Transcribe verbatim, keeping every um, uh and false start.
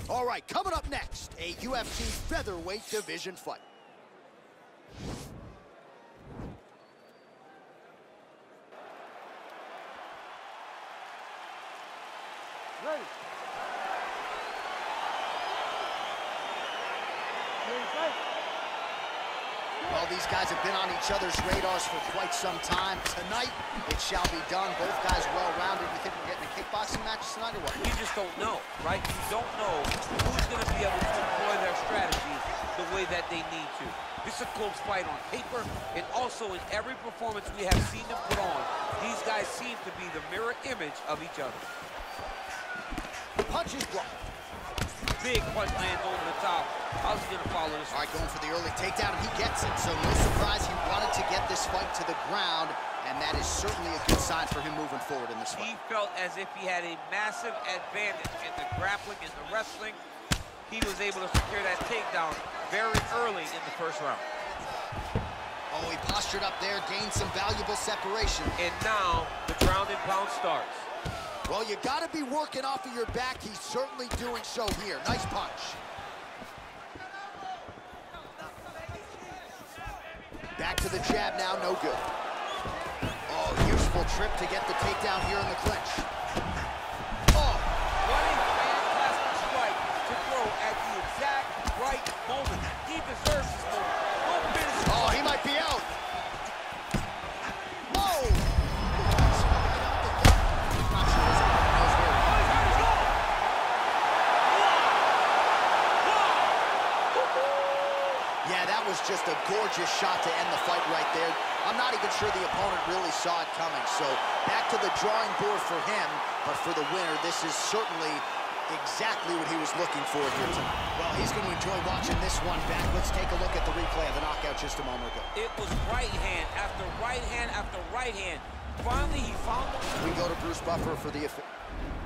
All right, coming up next, a U F C featherweight division fight. Ready. Well, these guys have been on each other's radars for quite some time. Tonight, it shall be done. Both guys well-rounded. You think we're getting a kickboxing match tonight or what? You just don't know, right? You don't know who's going to be able to employ their strategy the way that they need to. This is a close fight on paper, and also in every performance we have seen them put on, these guys seem to be the mirror image of each other. Punch is blocked. Big punch lands over the top. How's he going to follow this? All right, going for the early takedown, and he gets it. So no surprise he wanted to get this fight to the ground, and that is certainly a good sign for him moving forward in this fight. He felt as if he had a massive advantage in the grappling, in the wrestling. He was able to secure that takedown very early in the first round. Oh, he postured up there, gained some valuable separation. And now the ground and pound starts. Well, you got to be working off of your back. He's certainly doing so here. Nice punch. Back to the jab now, no good. Oh, useful trip to get the takedown here in the clinch. Oh. What a fantastic strike to throw at the exact right moment. He deserves this moment. Don't finish. Oh, he might be out. Whoa! Yeah, that was just a gorgeous shot to end the fight right there. I'm not even sure the opponent really saw it coming. So back to the drawing board for him, but for the winner, this is certainly exactly what he was looking for here tonight. Well, he's going to enjoy watching this one back. Let's take a look at the replay of the knockout just a moment ago. It was right hand after right hand after right hand. Finally, he found the... We go to Bruce Buffer for the...